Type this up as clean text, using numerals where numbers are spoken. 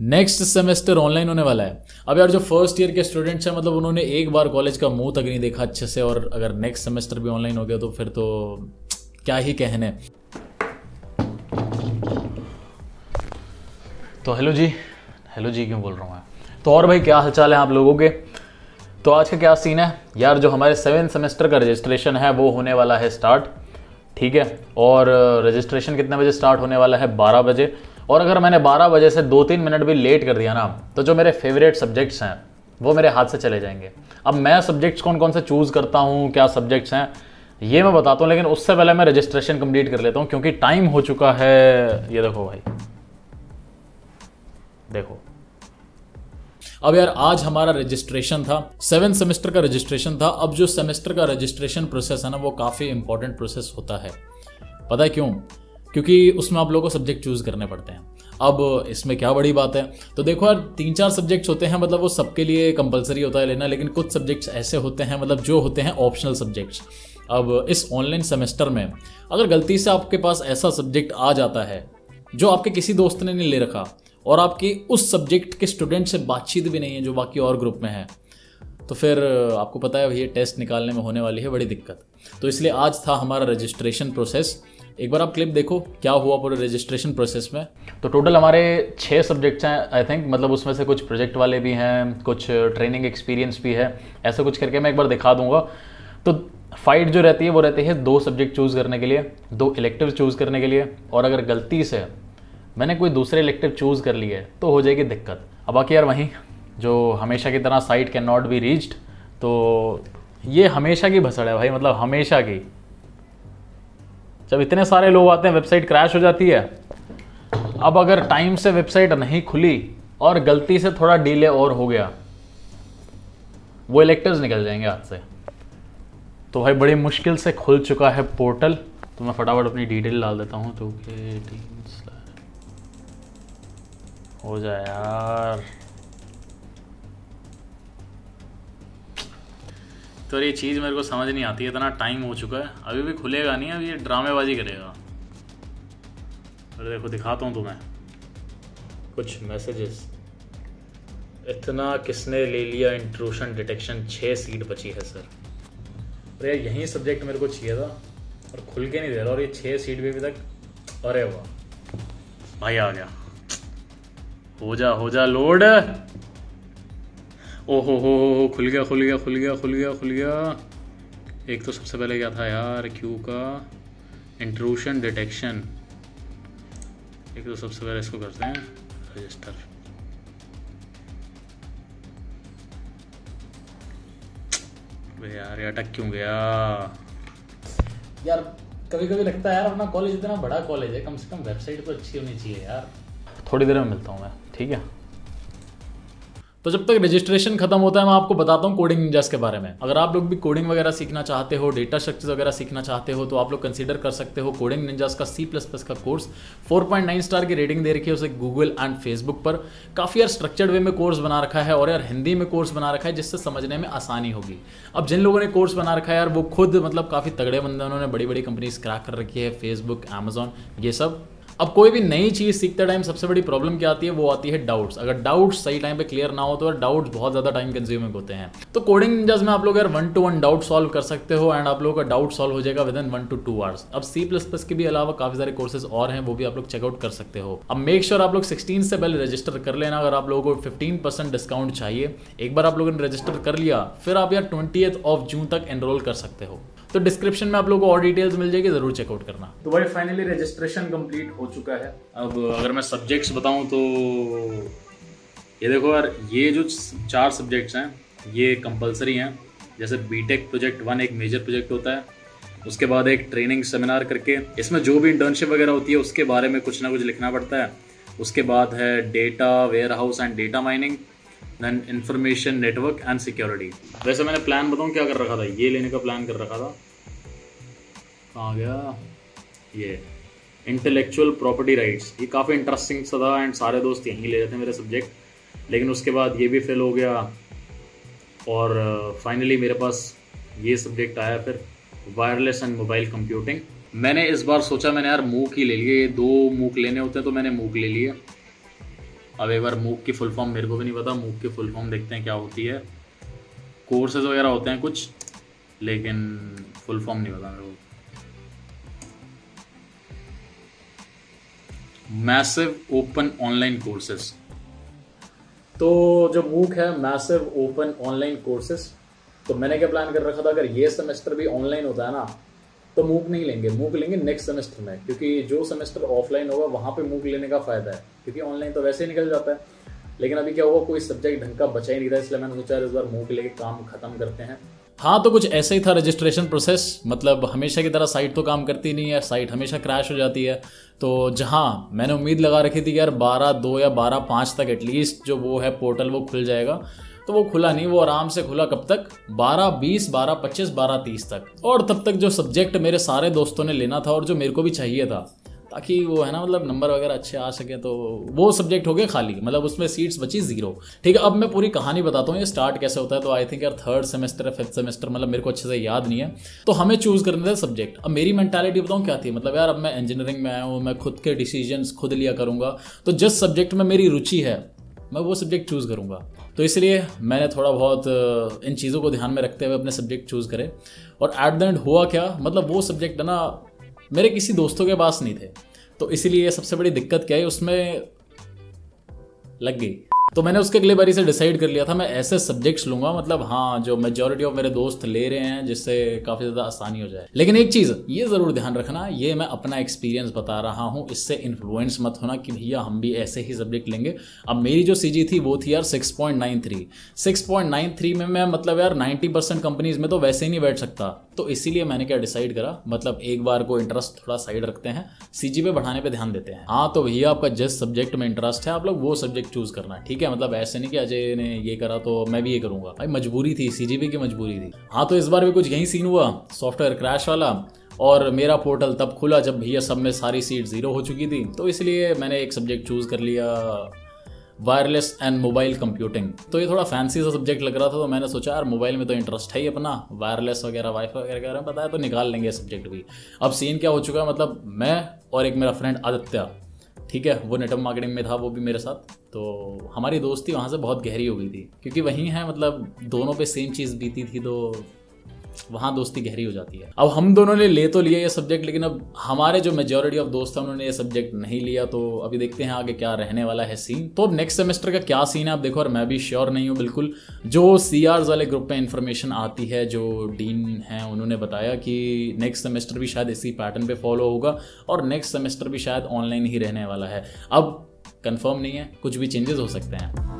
Next semester online होने वाला है। अब यार जो फर्स्ट ईयर के स्टूडेंट्स हैं मतलब उन्होंने एक बार कॉलेज का मुंह तक नहीं देखा अच्छे से, और अगर नेक्स्ट सेमेस्टर भी ऑनलाइन हो गया तो फिर तो क्या ही कहने। तो हेलो जी क्यों बोल रहा हूँ मैं। तो और भाई क्या हालचाल है आप लोगों के। तो आज का क्या सीन है यार, जो हमारे 7 सेमेस्टर का रजिस्ट्रेशन है वो होने वाला है स्टार्ट, ठीक है। और रजिस्ट्रेशन कितने बजे स्टार्ट होने वाला है, 12 बजे। और अगर मैंने 12 बजे से 2-3 मिनट भी लेट कर दिया ना तो जो मेरे फेवरेट सब्जेक्ट्स हैं वो मेरे हाथ से चले जाएंगे। अब मैं सब्जेक्ट्स कौन कौन से चूज़ करता हूँ, क्या सब्जेक्ट्स हैं ये मैं बताता हूँ, लेकिन उससे पहले मैं रजिस्ट्रेशन कंप्लीट कर लेता हूँ क्योंकि टाइम हो चुका है। ये देखो भाई, देखो अब यार आज हमारा रजिस्ट्रेशन था, 7 सेमेस्टर का रजिस्ट्रेशन था। अब जो सेमेस्टर का रजिस्ट्रेशन प्रोसेस है ना वो काफ़ी इंपॉर्टेंट प्रोसेस होता है। पता है क्यों? क्योंकि उसमें आप लोगों को सब्जेक्ट चूज करने पड़ते हैं। अब इसमें क्या बड़ी बात है, तो देखो यार 3-4 सब्जेक्ट्स होते हैं, मतलब वो सबके लिए कंपलसरी होता है लेना, लेकिन कुछ सब्जेक्ट्स ऐसे होते हैं मतलब जो होते हैं ऑप्शनल सब्जेक्ट्स। अब इस ऑनलाइन सेमेस्टर में अगर गलती से आपके पास ऐसा सब्जेक्ट आ जाता है जो आपके किसी दोस्त ने नहीं ले रखा और आपकी उस सब्जेक्ट के स्टूडेंट से बातचीत भी नहीं है जो बाकी और ग्रुप में है, तो फिर आपको पता है भैया टेस्ट निकालने में होने वाली है बड़ी दिक्कत। तो इसलिए आज था हमारा रजिस्ट्रेशन प्रोसेस। एक बार आप क्लिप देखो क्या हुआ पूरे रजिस्ट्रेशन प्रोसेस में। तो टोटल हमारे 6 सब्जेक्ट्स हैं आई थिंक, मतलब उसमें से कुछ प्रोजेक्ट वाले भी हैं, कुछ ट्रेनिंग एक्सपीरियंस भी है, ऐसा कुछ करके मैं एक बार दिखा दूंगा। तो फाइट जो रहती है वो रहती है 2 सब्जेक्ट चूज़ करने के लिए, 2 इलेक्टिव चूज़ करने के लिए। और अगर गलती से मैंने कोई दूसरे इलेक्टिव चूज़ कर लिया है तो हो जाएगी दिक्कत। अब बाकी यार वहीं जो हमेशा की तरह site can not be reached, तो ये हमेशा की भसड़ है भाई, मतलब हमेशा की। जब इतने सारे लोग आते हैं वेबसाइट क्रैश हो जाती है। अब अगर टाइम से वेबसाइट नहीं खुली और गलती से थोड़ा डिले और हो गया, वो इलेक्टिव्स निकल जाएंगे हाथ से। तो भाई बड़ी मुश्किल से खुल चुका है पोर्टल, तो मैं फटाफट अपनी डिटेल डाल देता हूँ तो हो जाए यार। तो ये चीज़ मेरे को समझ नहीं आती है, इतना टाइम हो चुका है अभी भी खुलेगा नहीं, अब ये ड्रामेबाजी करेगा। अरे देखो दिखाता हूँ तुम्हें कुछ मैसेजेस। इतना किसने ले लिया इंट्रूशन डिटेक्शन, 6 सीट बची है सर। अरे यही सब्जेक्ट मेरे को चाहिए था और खुल के नहीं दे रहा, और ये 6 सीट भी अभी तक। अरे वाह भाई आ गया, हो जा लोड। ओहो हो खुल गया। एक तो सबसे पहले क्या था यार, क्यू का इंट्रूशन डिटेक्शन। एक तो सबसे पहले इसको करते हैं रजिस्टर। यार ये अटक क्यों गया यार। कभी कभी लगता है यार अपना कॉलेज इतना बड़ा कॉलेज है, कम से कम वेबसाइट तो अच्छी होनी चाहिए यार। थोड़ी देर में मिलता हूँ मैं, ठीक है। तो जब तक रजिस्ट्रेशन खत्म होता है मैं आपको बताता हूँ कोडिंग निंजास के बारे में। अगर आप लोग भी कोडिंग वगैरह सीखना चाहते हो, डेटा स्ट्रक्चर्स वगैरह सीखना चाहते हो, तो आप लोग कंसीडर कर सकते हो कोडिंग निंजास का C++ का कोर्स। 4.9 स्टार की रेटिंग दे रखी है उसे गूगल एंड फेसबुक पर। काफ़ी यार स्ट्रक्चर्ड वे में कोर्स बना रखा है और यार हिंदी में कोर्स बना रखा है जिससे समझने में आसानी होगी। अब जिन लोगों ने कोर्स बना रखा है यार वो खुद मतलब काफ़ी तगड़े बंदे, उन्होंने बड़ी बड़ी कंपनीज क्रैक कर रखी है, फेसबुक, अमेजॉन, ये सब। अब कोई भी नई चीज़ सीखते टाइम सबसे बड़ी प्रॉब्लम क्या आती है, वो आती है डाउट्स। अगर डाउट्स सही टाइम पे क्लियर ना हो तो डाउट्स बहुत ज़्यादा टाइम कंज्यूमिंग होते हैं। तो कोडिंग निंजास में आप लोग यार 1-to-1 डाउट सॉल्व कर सकते हो एंड आप लोगों का डाउट सॉल्व हो जाएगा विद इन 1 to 2 आवर्स। अब C++ के भी अलावा काफ़ी सारे कोर्सेज और हैं, वो भी आप लोग चेकआउट कर सकते हो। अब मेक श्योर आप लोग 16 से पहले रजिस्टर कर लेना। अगर आप लोगों को 15% डिस्काउंट चाहिए, एक बार आप लोगों ने रजिस्टर कर लिया फिर आप यार 20th जून तक एनरोल कर सकते हो। तो डिस्क्रिप्शन में आप लोगों को और डिटेल्स मिल जाएगी, जरूर चेकआउट करना। तो भाई फाइनली रजिस्ट्रेशन कंप्लीट हो चुका है। अब अगर मैं सब्जेक्ट्स बताऊं तो ये देखो यार, ये जो 4 सब्जेक्ट्स हैं ये कंपलसरी हैं। जैसे बीटेक प्रोजेक्ट 1 एक मेजर प्रोजेक्ट होता है, उसके बाद एक ट्रेनिंग सेमिनार करके इसमें जो भी इंटर्नशिप वगैरह होती है उसके बारे में कुछ ना कुछ लिखना पड़ता है। उसके बाद है data warehouse and data mining, then information network and security. वैसे मैंने प्लान बताऊं क्या कर रखा था, ये लेने का प्लान कर रखा था। कहाँ गया ये इंटेलेक्चुअल प्रॉपर्टी राइट्स, ये काफ़ी इंटरेस्टिंग सा था एंड सारे दोस्त यहीं ले रहे थे मेरे सब्जेक्ट, लेकिन उसके बाद ये भी फेल हो गया और फाइनली मेरे पास ये सब्जेक्ट आया फिर वायरलेस एंड मोबाइल कंप्यूटिंग। मैंने इस बार सोचा मैंने यार मूक ही ले लिए, 2 मूक लेने होते हैं तो मैंने मूक ले लिए। अब एक बार मूक की फुल फॉर्म मेरे को भी नहीं पता, मूक की फुल फॉर्म देखते हैं क्या होती है। कोर्सेज वगैरह होते हैं कुछ, लेकिन फुल फॉर्म नहीं पता मेरे को। Massive open online courses. तो जो मूक है मैसिव ओपन ऑनलाइन कोर्सेज, तो मैंने क्या प्लान कर रखा था, अगर ये सेमेस्टर भी ऑनलाइन होता है ना तो मूक नहीं लेंगे, मूक लेंगे नेक्स्ट सेमेस्टर में, क्योंकि जो सेमेस्टर ऑफलाइन होगा वहां पे मूक लेने का फायदा है, क्योंकि ऑनलाइन तो वैसे ही निकल जाता है। लेकिन अभी क्या होगा, कोई सब्जेक्ट ढंग का बचा ही नहीं था, इसलिए मैंने सोचा इस बार मूक लेके काम खत्म करते हैं। हाँ, तो कुछ ऐसा ही था रजिस्ट्रेशन प्रोसेस। मतलब हमेशा की तरह साइट तो काम करती नहीं है, साइट हमेशा क्रैश हो जाती है। तो जहाँ मैंने उम्मीद लगा रखी थी कि यार 12/2 या 12/5 तक एटलीस्ट जो वो है पोर्टल वो खुल जाएगा, तो वो खुला नहीं। वो आराम से खुला कब तक, 12/20, 12/25, 12/30 तक। और तब तक जो सब्जेक्ट मेरे सारे दोस्तों ने लेना था और जो मेरे को भी चाहिए था, ताकि वो है ना मतलब नंबर वगैरह अच्छे आ सके, तो वो सब्जेक्ट हो गए खाली, मतलब उसमें सीट्स बची 0। ठीक है, अब मैं पूरी कहानी बताता हूँ ये स्टार्ट कैसे होता है। तो आई थिंक यार 3rd सेमेस्टर या 5th सेमेस्टर, मतलब मेरे को अच्छे से याद नहीं है। तो हमें चूज करने थे सब्जेक्ट। अब मेरी मेंटालिटी बताऊँ क्या थी, मतलब यार अब मैं इंजीनियरिंग में आया हूँ, मैं खुद के डिसीजंस खुद लिया करूँगा, तो जिस सब्जेक्ट में मेरी रुचि है मैं वो सब्जेक्ट चूज़ करूँगा। तो इसलिए मैंने थोड़ा बहुत इन चीज़ों को ध्यान में रखते हुए अपने सब्जेक्ट चूज़ करे। और एट द एंड हुआ क्या, मतलब वो सब्जेक्ट ना मेरे किसी दोस्तों के पास नहीं थे, तो इसीलिए सबसे बड़ी दिक्कत क्या है, उसमें लग गई। तो मैंने उसके अगले बारी से डिसाइड कर लिया था मैं ऐसे सब्जेक्ट्स लूंगा, मतलब हाँ जो मेजॉरिटी ऑफ मेरे दोस्त ले रहे हैं, जिससे काफ़ी ज़्यादा आसानी हो जाए। लेकिन एक चीज़ ये ज़रूर ध्यान रखना, ये मैं अपना एक्सपीरियंस बता रहा हूँ, इससे इन्फ्लुएंस मत होना कि भैया हम भी ऐसे ही सब्जेक्ट लेंगे। अब मेरी जो सीजी थी वो थी यार 6.93। 6.93 में मैं मतलब यार 90% कंपनीज में तो वैसे ही नहीं बैठ सकता। तो इसीलिए मैंने क्या डिसाइड करा, मतलब एक बार को इंटरेस्ट थोड़ा साइड रखते हैं, सीजी पे बढ़ाने पे ध्यान देते हैं। हाँ, तो भैया आपका जिस सब्जेक्ट में इंटरेस्ट है आप लोग वो सब्जेक्ट चूज करना है, ठीक है। मतलब ऐसे नहीं कि अजय ने ये करा तो मैं भी ये करूंगा, भाई मजबूरी थी, सीजीपी की मजबूरी थी। हाँ, तो इस बार भी कुछ यही सीन हुआ, सॉफ्टवेयर क्रैश वाला। और मेरा पोर्टल तब खुला जब भैया सब में सारी सीट 0 हो चुकी थी। तो इसलिए मैंने एक सब्जेक्ट चूज कर लिया, वायरलेस एंड मोबाइल कंप्यूटिंग। तो ये थोड़ा फैंसी सा सब्जेक्ट लग रहा था, तो मैंने सोचा यार मोबाइल में तो इंटरेस्ट है ही अपना, वायरलेस वगैरह वाईफाई वगैरह पता है, तो निकाल लेंगे सब्जेक्ट भी। अब सीन क्या हो चुका है, मतलब मैं और एक मेरा फ्रेंड आदित्य, ठीक है, वो नेटवर्क मार्केटिंग में था, वो भी मेरे साथ। तो हमारी दोस्ती वहाँ से बहुत गहरी हो गई थी, क्योंकि वहीं है मतलब दोनों पे सेम चीज़ बीती थी, तो वहाँ दोस्ती गहरी हो जाती है। अब हम दोनों ने ले तो लिया ये सब्जेक्ट, लेकिन अब हमारे जो मेजॉरिटी ऑफ दोस्त हैं उन्होंने ये सब्जेक्ट नहीं लिया। तो अभी देखते हैं आगे क्या रहने वाला है सीन। तो नेक्स्ट सेमेस्टर का क्या सीन है आप देखो, और मैं भी श्योर नहीं हूँ बिल्कुल। जो सीआर्स वाले ग्रुप पे इन्फॉर्मेशन आती है, जो डीन हैं उन्होंने बताया कि नेक्स्ट सेमेस्टर भी शायद इसी पैटर्न पे फॉलो होगा, और नेक्स्ट सेमेस्टर भी शायद ऑनलाइन ही रहने वाला है। अब कंफर्म नहीं है, कुछ भी चेंजेस हो सकते हैं।